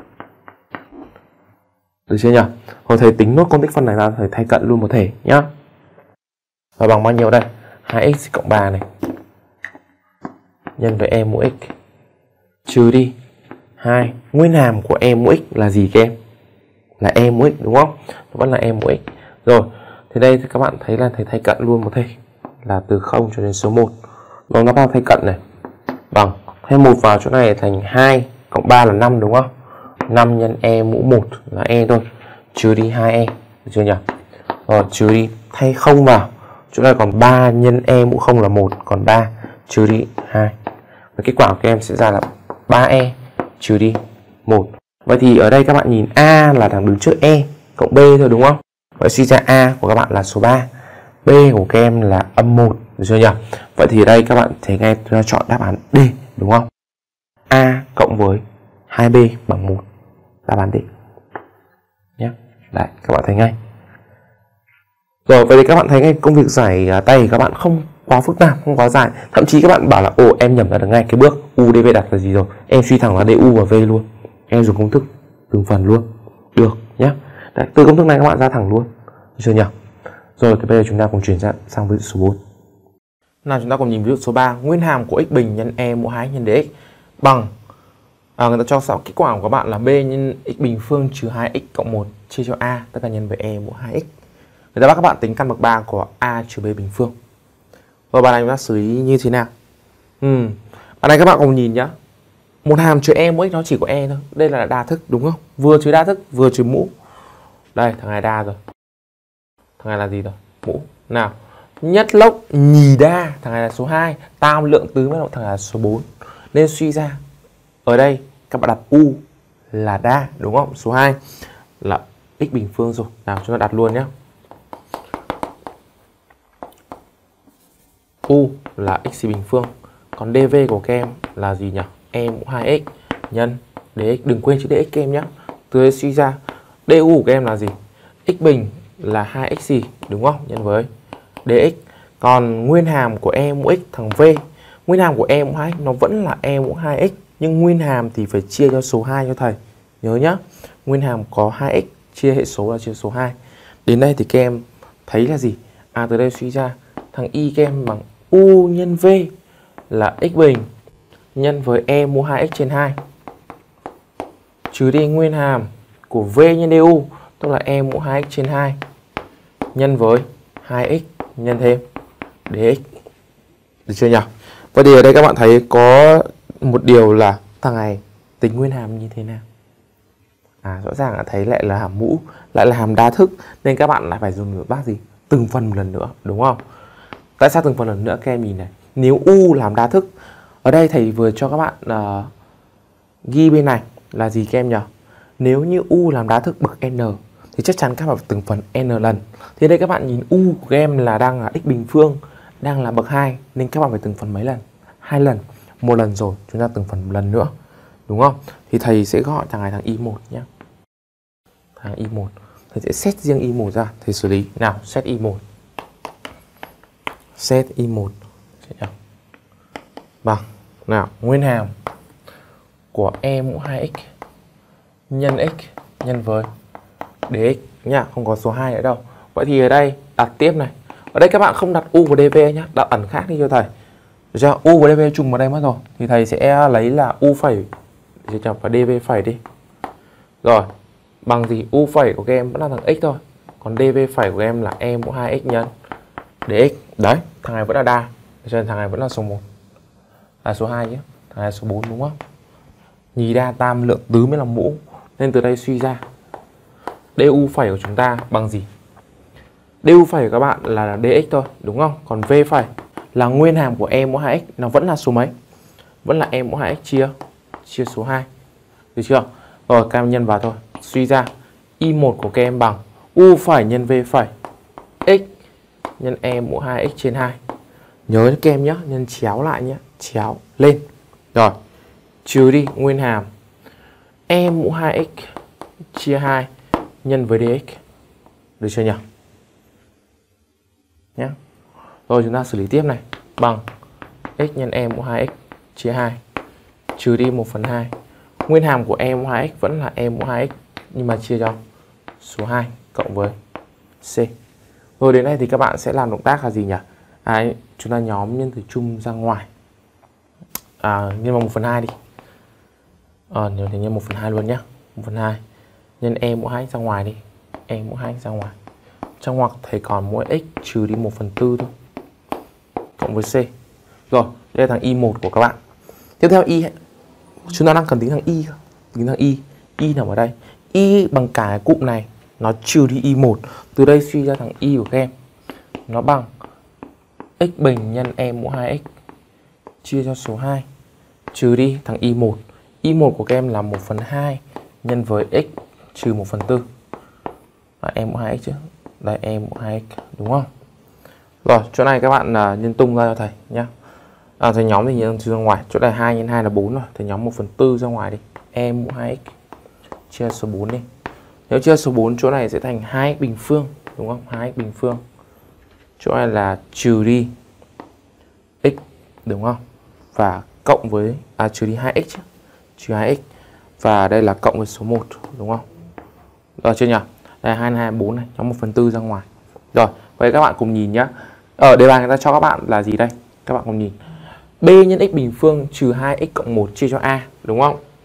Được chưa nhỉ? Rồi thầy tính nốt con tích phân này ra, thầy thay cận luôn một thể nhá. Và bằng bao nhiêu đây? hai x cộng ba này nhân với e mũ x trừ đi hai, nguyên hàm của e mũ x là gì các em? Là e mũ x đúng không? Nó vẫn là e mũ x. Rồi, thì đây thì các bạn thấy là thầy thay cận luôn một thể là từ không cho đến số một. Rồi nó vào thay cận này bằng thêm một vào chỗ này thành hai cộng ba là năm đúng không? năm nhân e mũ một là e thôi, trừ đi hai e. Được chưa nhỉ? Rồi trừ đi, thay không vào. Chỗ này còn ba nhân e mũ không là một, còn ba trừ đi hai. Và kết quả của các em sẽ ra là ba e trừ đi một. Vậy thì ở đây các bạn nhìn A là thằng đứng trước E cộng B thôi đúng không? Vậy suy ra A của các bạn là số ba, B của các em là âm một. Được chưa nhỉ? Vậy thì ở đây các bạn thấy ngay tôi đã chọn đáp án D đúng không? A cộng với hai B bằng một. Đáp án D nhé. Đấy, các bạn thấy ngay. Rồi, vậy thì các bạn thấy ngay công việc giải tay các bạn không quá phức tạp, không quá dài. Thậm chí các bạn bảo là ồ em nhầm ra được ngay cái bước u dv đặt là gì rồi. Em suy thẳng là du và v luôn. Em dùng công thức từng phần luôn. Được nhé. Đấy, từ công thức này các bạn ra thẳng luôn. Được chưa nhỉ? Rồi thì bây giờ chúng ta cùng chuyển sang sang ví dụ số bốn. Nào chúng ta cùng nhìn ví dụ số ba, nguyên hàm của x bình nhân e mũ hai nhân dx bằng À, người ta cho sao kết quả của các bạn là B nhân x bình phương trừ hai x cộng một chia cho A, tất cả nhân với E mũ hai x. Người ta bắt các bạn tính căn bậc ba của A trừ B bình phương. Rồi bài này chúng ta xử lý như thế nào? Ừ. Bài này các bạn cùng nhìn nhá. Một hàm trừ E mũ x nó chỉ có E thôi. Đây là đa thức đúng không? Vừa trừ đa thức, vừa trừ mũ. Đây, thằng này đa rồi. Thằng này là gì rồi? Mũ. Nào, nhất lốc nhì đa, thằng này là số hai. Tam lượng tứ mới thằng này là số bốn. Nên suy ra ở đây các bạn đặt U là đa đúng không? Số hai là x bình phương rồi. Nào chúng ta đặt luôn nhé. U là x bình phương. Còn dv của các em là gì nhỉ? E mũ hai x nhân dx. Đừng quên chữ dx các em nhé. Từ đây suy ra du của các em là gì? X bình là hai x gì đúng không? Nhân với dx. Còn nguyên hàm của e mũ x thằng v, nguyên hàm của e mũ hai x nó vẫn là e mũ hai x, nhưng nguyên hàm thì phải chia cho số hai cho thầy. Nhớ nhá. Nguyên hàm có hai x chia hệ số là chia số hai. Đến đây thì các em thấy là gì? À, từ đây suy ra thằng y các em bằng u nhân v là x bình nhân với e mũ hai x trên hai trừ đi nguyên hàm của v nhân du, tức là e mũ hai x trên hai nhân với hai x nhân thêm dx. Được chưa nhỉ? Vậy thì ở đây các bạn thấy có một điều là thằng này tính nguyên hàm như thế nào? À, rõ ràng đã thấy lại là hàm mũ, lại là hàm đa thức, nên các bạn lại phải dùng một bác gì? Từng phần một lần nữa, đúng không? Tại sao từng phần lần nữa các em nhìn này? Nếu u làm đa thức, ở đây thầy vừa cho các bạn uh, ghi bên này là gì các em nhỉ? Nếu như u làm đa thức bậc n thì chắc chắn các bạn phải từng phần n lần. Thì đây các bạn nhìn u của các em là đang là x bình phương, đang là bậc hai, nên các bạn phải từng phần mấy lần? Hai lần. Một lần rồi, chúng ta từng phần một lần nữa. Đúng không? Thì thầy sẽ gọi thằng này thằng y một nhé. Thằng y một. Thầy sẽ xét riêng y một ra, thầy xử lý. Nào, xét y một. Xét y một. Bằng. Nào, nguyên hàm của e mũ hai x nhân x nhân với dx nhá, không có số hai nữa đâu. Vậy thì ở đây đặt tiếp này. Ở đây các bạn không đặt u và dv nhá, đặt ẩn khác đi cho thầy. Được chưa? U và dv trùng vào đây mất rồi thì thầy sẽ lấy là u phẩy thì chọc vào dv phẩy đi. Rồi, bằng gì? U phẩy của các em vẫn là thằng x thôi. Còn dv phẩy của em là e mũ hai x nhân dx. Đấy, thằng này vẫn là đa. Cho nên thằng này vẫn là số một. Là số hai chứ. Thằng này là số bốn đúng không? Nhì đa tam lượng tứ mới là mũ. Nên từ đây suy ra du phẩy của chúng ta bằng gì? Du phẩy của các bạn là dx thôi, đúng không? Còn v phẩy là nguyên hàm của e mũ hai x, nó vẫn là số mấy? Vẫn là e mũ hai x chia chia số hai. Được chưa? Rồi các em nhân vào thôi. Suy ra y một của các em bằng u phẩy nhân v phẩy x nhân e mũ hai x trên hai. Nhớ các em nhé, nhân chéo lại nhé, chéo lên. Rồi, trừ đi nguyên hàm e mũ hai x chia hai nhân với dx. Được chưa nhỉ? Nhé. Rồi chúng ta xử lý tiếp này. Bằng x nhân e mũ hai x chia hai trừ đi một phần hai. Nguyên hàm của e mũ hai x vẫn là e mũ hai x, nhưng mà chia cho số hai cộng với c. Rồi đến đây thì các bạn sẽ làm động tác là gì nhỉ? À, chúng ta nhóm nhân từ chung ra ngoài. À, nhân bằng một phần hai đi. À, nhiều thì nhân một phần hai luôn nhé. một phần hai nhân e mũ hai x ra ngoài đi. E mũ hai x ra ngoài. Trong ngoặc thầy còn mỗi x trừ đi một phần tư thôi. Cộng với c. Rồi, đây là thằng y một của các bạn. Tiếp theo y, chúng ta đang cần tính thằng y. Tính thằng y. Y nằm ở đây. Y bằng cả cái cụm này, nó trừ đi y một. Từ đây suy ra thằng y của các em nó bằng x bình nhân e mũ hai x chia cho số hai trừ đi thằng y một. Y một của các em là một phần hai nhân với x trừ một phần tư. Là e mũ hai x chứ. Đây e mũ hai x đúng không? Rồi, chỗ này các bạn uh, nhân tung ra cho thầy nhá. À, thầy nhóm thì nhân ra ngoài. Chỗ này hai nhân hai là bốn rồi. Thầy nhóm một phần tư ra ngoài đi. E mũ hai x chia số bốn đi. Nếu chia số bốn, chỗ này sẽ thành hai x bình phương, đúng không? hai x bình phương. Chỗ này là trừ đi x, đúng không? Và cộng với, à trừ đi hai x chứ. Trừ hai x. Và đây là cộng với số một, đúng không? Rồi chưa nhỉ? Đây hai nhân hai là bốn này, nhóm một phần tư ra ngoài. Rồi, vậy các bạn cùng nhìn nhá. Ở đề bài người ta cho các bạn là gì đây? Các bạn cùng nhìn. B nhân x bình phương trừ hai x cộng một chia cho A, đúng không?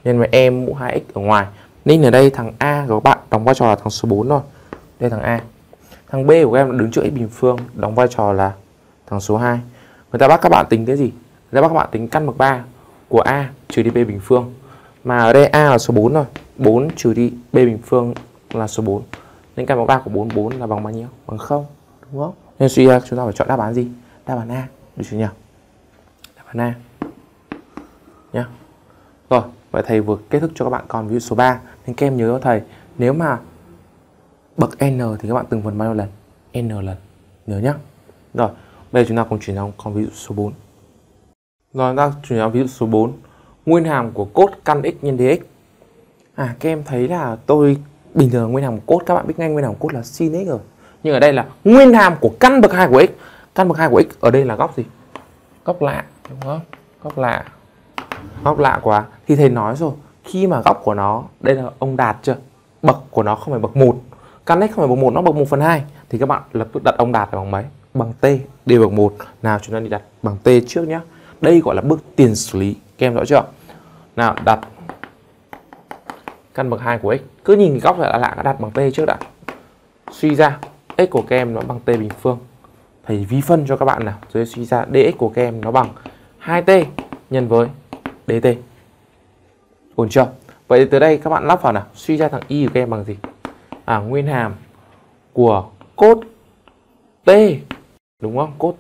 nhân với e mũ hai x ở ngoài. Nên ở đây thằng A của các bạn đóng vai trò là thằng số bốn rồi. Đây thằng A. Thằng B của các em đứng trước x bình phương đóng vai trò là thằng số hai. Người ta bắt các bạn tính cái gì? Người ta bắt các bạn tính căn bậc ba của A trừ đi B bình phương. Mà ở đây A là số bốn rồi. bốn trừ đi B bình phương là số bốn. Nên căn bậc ba của bốn, bốn là bằng bao nhiêu? Bằng không, đúng không? Nên suy ra chúng ta phải chọn đáp án gì? Đáp án A, được chưa nhỉ? Đáp án A nhá. Rồi, vậy thầy vừa kết thúc cho các bạn còn ví dụ số ba. Nên các em nhớ cho thầy, nếu mà bậc n thì các bạn từng phần bao nhiêu lần? N lần, nhớ nhá. Rồi, bây giờ chúng ta cùng chuyển sang còn ví dụ số bốn. Rồi, chúng ta chuyển sang ví dụ số bốn. Nguyên hàm của cos căn x nhân dx. À, các em thấy là tôi bình thường nguyên hàm của cos, các bạn biết ngay nguyên hàm của cos là sin x rồi. Nhưng ở đây là nguyên hàm của căn bậc hai của x. Căn bậc hai của x ở đây là góc gì? Góc lạ, đúng không? Góc lạ. Góc lạ quá. Thì thầy nói rồi, khi mà góc của nó, đây là ông Đạt chưa? Bậc của nó không phải bậc một. Căn x không phải bậc một, nó bậc một phần hai. Thì các bạn lập tức đặt ông Đạt là bằng mấy? Bằng t, d bậc một. Nào chúng ta đi đặt bằng t trước nhé. Đây gọi là bước tiền xử lý. Các em rõ chưa? Nào đặt căn bậc hai của x. Cứ nhìn góc là lạ, đặt bằng t trước đã. Suy ra x của các em nó bằng t bình phương. Thầy vi phân cho các bạn nào. Rồi suy ra dx của các em nó bằng hai t nhân với dt. Ổn chưa? Vậy từ đây các bạn lắp vào nào. Suy ra thằng y của các em bằng gì? À, nguyên hàm của cos t, đúng không? Cos t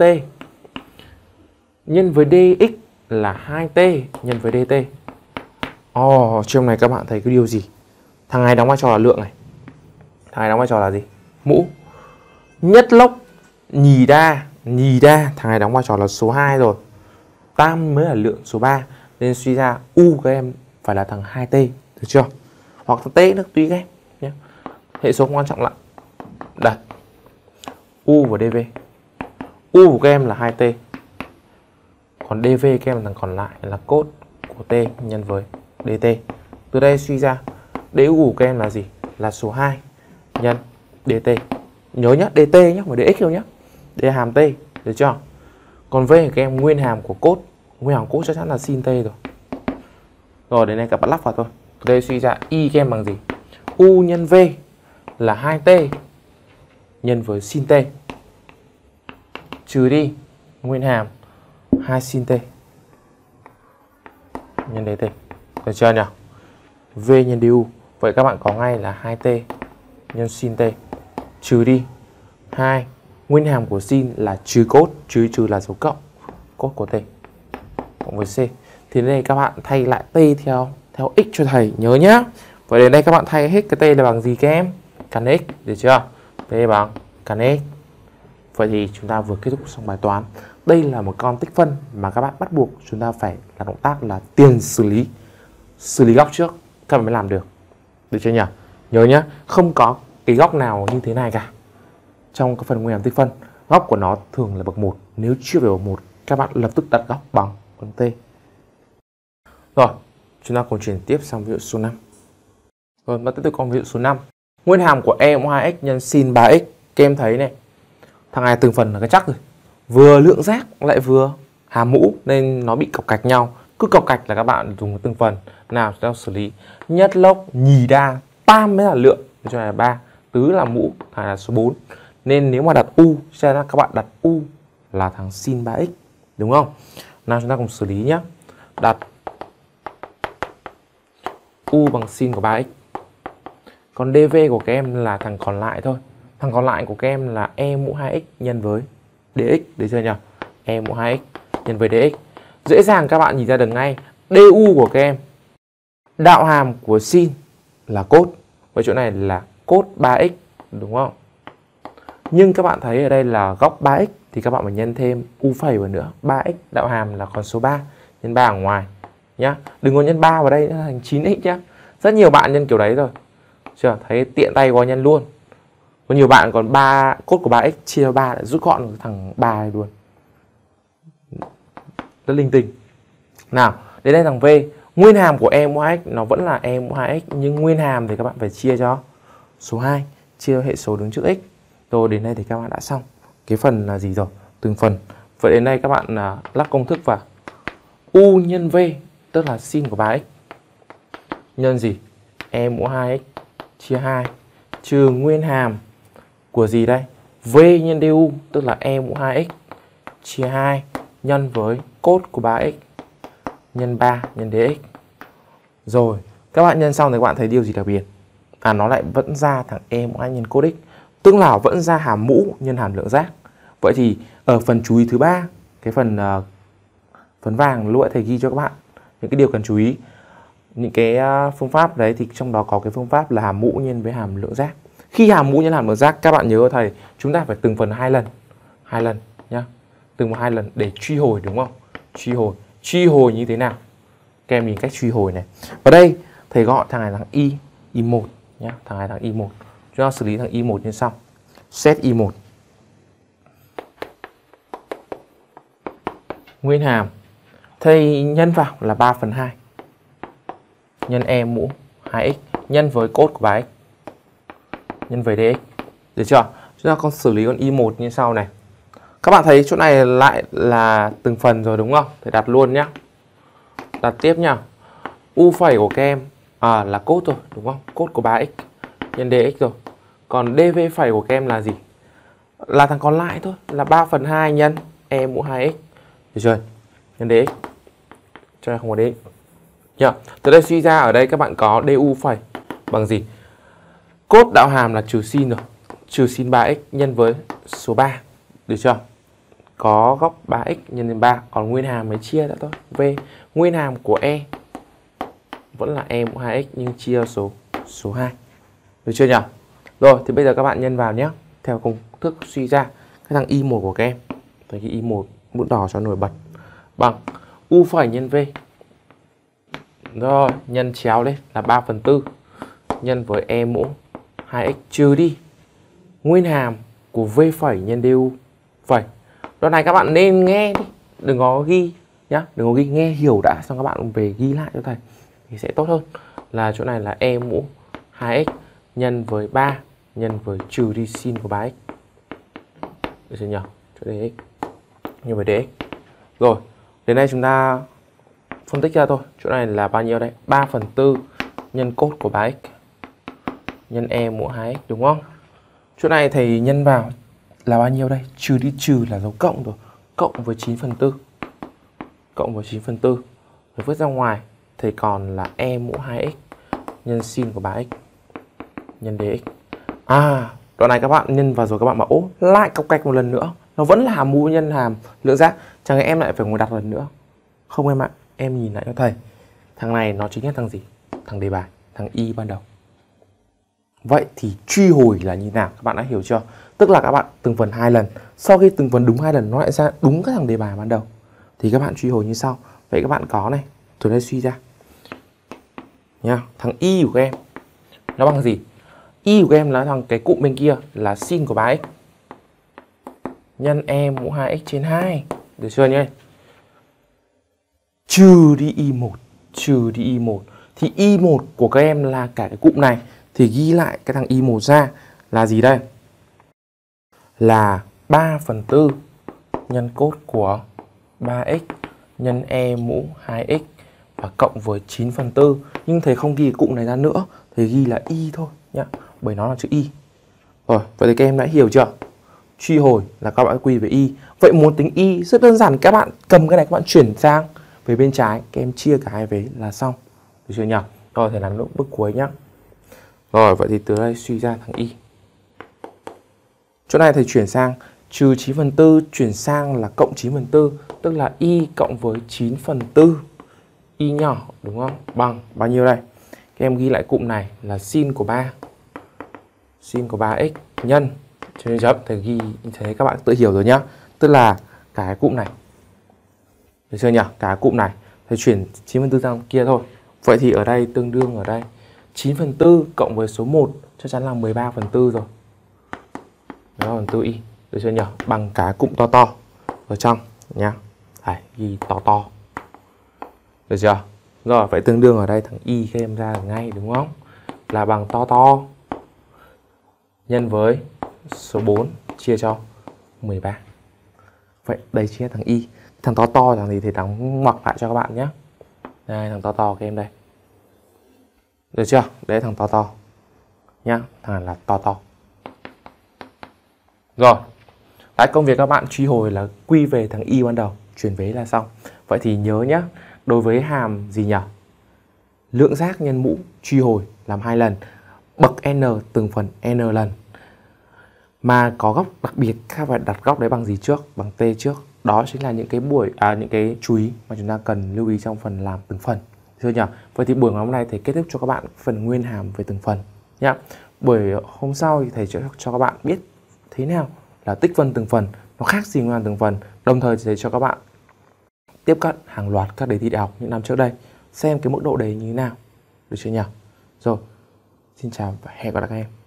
nhân với dx là hai t nhân với dt. Ồ, oh, trong này các bạn thấy cái điều gì? Thằng này đóng vai trò là lượng này. Thằng này đóng vai trò là gì? Mũ. Nhất lốc nhì đa, nhì đa thằng này đóng vai trò là số hai rồi. Tam mới là lượng số ba. Nên suy ra u các em phải là thằng hai t, được chưa? Hoặc thằng t nữa tùy các em nhé. Hệ số quan trọng lại. Đặt u và dv. U của các em là hai t. Còn dv các em là thằng còn lại là cos của t nhân với dt. Từ đây suy ra du của các em là gì? Là số hai nhân dt. Nhớ nhá, dt nhá, mà dx đâu nhá. Đây là hàm t, được chưa? Còn v của các em nguyên hàm của cos. Nguyên hàm cos chắc chắn là sin t rồi. Rồi đến đây các bạn lắp vào thôi. Từ đây suy ra y các em bằng gì? U nhân v là hai t nhân với sin t trừ đi nguyên hàm hai sin t nhân dt. Được chưa nhỉ? V nhân du. Vậy các bạn có ngay là hai t nhân sin t trừ đi hai nguyên hàm của sin là trừ cos, trừ trừ là dấu cộng, cos của t cộng với c. Thì đây các bạn thay lại t theo theo x cho thầy nhớ nhá. Vậy đến đây các bạn thay hết cái t là bằng gì các em? Căn x, được chưa? T bằng căn x. Vậy thì chúng ta vừa kết thúc xong bài toán. Đây là một con tích phân mà các bạn bắt buộc chúng ta phải làm động tác là tiền xử lý. Xử lý góc trước các bạn mới làm được. Được chưa nhỉ? Nhớ nhá, không có cái góc nào như thế này cả. Trong cái phần nguyên hàm tích phân, góc của nó thường là bậc một. Nếu chưa về bậc một, các bạn lập tức đặt góc bằng bằng t. Rồi, chúng ta cùng chuyển tiếp sang ví dụ số năm. Rồi, và tiếp tục con ví dụ số năm. Nguyên hàm của e mũ hai x nhân sin ba x. Các em thấy này, thằng này từng phần là cái chắc rồi. Vừa lượng giác lại vừa hàm mũ nên nó bị cọc cạch nhau. Cứ cọc cạch là các bạn dùng từng phần. Nào chúng ta xử lý. Nhất lốc nhì đa, tam mới là lượng, cho này là ba, tứ là mũ, này là số bốn. Nên nếu mà đặt u, cho nên các bạn đặt u là thằng sin ba x, đúng không? Nào chúng ta cùng xử lý nhé. Đặt u bằng sin của ba x. Còn dv của các em là thằng còn lại thôi. Thằng còn lại của các em là e mũ hai x nhân với dx, được chưa nhỉ? E mũ hai x nhân với dx. Dễ dàng các bạn nhìn ra được ngay. Du của các em, đạo hàm của sin là cos. Với chỗ này là cos ba x, đúng không? Nhưng các bạn thấy ở đây là góc ba x thì các bạn phải nhân thêm u phẩy vào nữa. ba x đạo hàm là con số ba, nhân ba ở ngoài nhá. Đừng có nhân ba vào đây, nó thành chín x nhá. Rất nhiều bạn nhân kiểu đấy rồi. Chưa? Thấy tiện tay qua nhân luôn. Có nhiều bạn còn ba cos của ba x chia ba lại rút gọn được thằng ba này luôn. Rất linh tinh. Nào, đến đây thằng V, nguyên hàm của e mũ hai x nó vẫn là e mũ hai x, nhưng nguyên hàm thì các bạn phải chia cho số hai, chia hệ số đứng trước x. Rồi đến đây thì các bạn đã xong cái phần là gì rồi, từng phần. Vậy đến đây các bạn lắc công thức vào. U nhân V tức là sin của ba x nhân gì? E mũ hai x chia hai trừ nguyên hàm của gì đây? V nhân du, tức là E mũ hai x chia hai nhân với cos của ba x nhân ba nhân dx. Rồi, các bạn nhân xong thì các bạn thấy điều gì đặc biệt? À, nó lại vẫn ra thằng E mũ hai nhân cos x, tức là vẫn ra hàm mũ nhân hàm lượng giác. Vậy thì ở phần chú ý thứ ba, cái phần uh, phấn vàng lúc nãy thầy ghi cho các bạn những cái điều cần chú ý, những cái uh, phương pháp đấy, thì trong đó có cái phương pháp là hàm mũ nhân với hàm lượng giác. Khi hàm mũ nhân hàm lượng giác, các bạn nhớ thầy, chúng ta phải từng phần hai lần, hai lần nhá, từng một hai lần để truy hồi, đúng không? Truy hồi, truy hồi như thế nào? Các em nhìn cách truy hồi này. Ở đây thầy gọi thằng này là thằng y, y một nhá, thằng này là thằng y một. Chúng ta xử lý thằng y một như sau. Set y một. Nguyên hàm thầy nhân vào là ba phần hai nhân E mũ hai x nhân với cos của ba x nhân với dx. Được chưa? Chúng ta còn xử lý con y một như sau này. Các bạn thấy chỗ này lại là từng phần rồi đúng không? Thầy đặt luôn nhá. Đặt tiếp nhá. U phẩy của các em à, là cos rồi đúng không? Cos của ba x nhân dx rồi. Còn dv phẩy của các em là gì? Là thằng còn lại thôi, là ba phần hai nhân E mũ hai x. Được chưa? Nhân dx. Cho nên không có dx. Nhờ. Từ đây suy ra ở đây các bạn có du phẩy bằng gì? Cos đạo hàm là trừ sin rồi. Trừ sin ba x nhân với số ba. Được chưa? Có góc ba x nhân lên ba. Còn nguyên hàm mới chia đã thôi. V. Nguyên hàm của E vẫn là E mũ hai x nhưng chia số số hai. Được chưa nhỉ? Rồi thì bây giờ các bạn nhân vào nhé. Theo công thức suy ra cái thằng y một của các em. Thì cái y một bút đỏ cho nổi bật bằng u phẩy nhân v. Rồi, nhân chéo lên là ba phần tư nhân với E mũ hai x trừ đi nguyên hàm của v phẩy nhân du phẩy. Đoạn này các bạn nên nghe đi, đừng có ghi nhá, đừng có ghi, nghe hiểu đã xong các bạn về ghi lại cho thầy thì sẽ tốt hơn. Là chỗ này là E mũ hai x nhân với ba nhân với trừ đi sin của ba x. Được chưa nhỉ? Chỗ đây x nhân với dx. Rồi, đến đây chúng ta phân tích ra thôi. Chỗ này là bao nhiêu đây? ba phần tư nhân cos của ba x nhân E mũ hai x đúng không? Chỗ này thầy nhân vào là bao nhiêu đây? Trừ đi trừ là dấu cộng rồi. Cộng với chín phần tư. Cộng với chín phần tư. Rồi vứt ra ngoài thầy còn là E mũ hai x nhân sin của ba x nhân dx. À, đoạn này các bạn nhân vào rồi các bạn bảo ố, lại cọc cạch một lần nữa. Nó vẫn là hàm mũ nhân hàm lượng giác. Chẳng lẽ em lại phải ngồi đặt lần nữa? Không em ạ. Em nhìn lại cho thầy. Thằng này nó chính là thằng gì? Thằng đề bài, thằng y ban đầu. Vậy thì truy hồi là như nào? Các bạn đã hiểu chưa? Tức là các bạn từng phần hai lần. Sau khi từng phần đúng hai lần nó lại ra đúng cái thằng đề bài ban đầu. Thì các bạn truy hồi như sau. Vậy các bạn có này, từ đây suy ra nha. Thằng y của các em nó bằng gì? Y của các em là thằng cái cụm bên kia là sin của ba x nhân E mũ hai x trên hai. Được chưa nhỉ? Trừ đi y một, trừ đi y một. Thì y một của các em là cả cái cụm này. Thì ghi lại cái thằng y một ra là gì đây? Là ba phần tư nhân cos của ba x nhân E mũ hai x và cộng với chín phần tư. Nhưng thầy không ghi cái cụm này ra nữa, thầy ghi là y thôi nhá, bởi nó là chữ y. Rồi, vậy thì các em đã hiểu chưa? Truy hồi là các bạn quy về y. Vậy muốn tính y rất đơn giản, các bạn cầm cái này các bạn chuyển sang về bên trái, các em chia cả hai vế là xong. Được chưa nhỉ? Rồi, thầy làm bước cuối nhá. Rồi, vậy thì từ đây suy ra thằng y. Chỗ này thầy chuyển sang trừ chín phần tư chuyển sang là cộng chín phần tư, tức là y cộng với chín phần tư. Y nhỏ đúng không? Bằng bao nhiêu đây? Các em ghi lại cụm này là sin của ba. Sin của ba x nhân, cho nên chấm thầy ghi như thế các bạn tự hiểu rồi nhá. Tức là cái cụm này. Được chưa nhỉ? Cái cụm này thầy chuyển chín phần tư sang kia thôi. Vậy thì ở đây tương đương ở đây chín phần tư cộng với số một chắc chắn là mười ba phần tư rồi. mười ba phần tư y. Được chưa nhỉ? Bằng cái cụm to to ở trong nhá. Đấy, ghi to to. Được chưa? Rồi, vậy tương đương ở đây thằng y các em ra được ngay đúng không? Là bằng to to nhân với số bốn chia cho mười ba. Vậy đây chính là thằng y. Thằng to to thằng gì thì đóng ngoặc lại cho các bạn nhé. Đây, thằng to to các em đây. Được chưa? Đấy thằng to to nhá, thằng này là to to. Rồi, đấy, công việc các bạn truy hồi là quy về thằng y ban đầu, chuyển vế là xong. Vậy thì nhớ nhá, đối với hàm gì nhỉ? Lượng giác nhân mũ truy hồi làm hai lần, bậc n từng phần n lần. Mà có góc đặc biệt, các bạn đặt góc đấy bằng gì trước? Bằng t trước. Đó chính là những cái buổi à những cái chú ý mà chúng ta cần lưu ý trong phần làm từng phần. Chưa nhỉ? Vậy thì buổi ngày hôm nay thầy kết thúc cho các bạn phần nguyên hàm về từng phần nhá. Buổi hôm sau thì thầy sẽ cho các bạn biết thế nào là tích phân từng phần, nó khác gì nguyên hàm từng phần. Đồng thời thầy cho các bạn tiếp cận hàng loạt các đề thi đại học những năm trước đây, xem cái mức độ đề như thế nào. Được chưa nhỉ? Rồi, xin chào và hẹn gặp lại các em.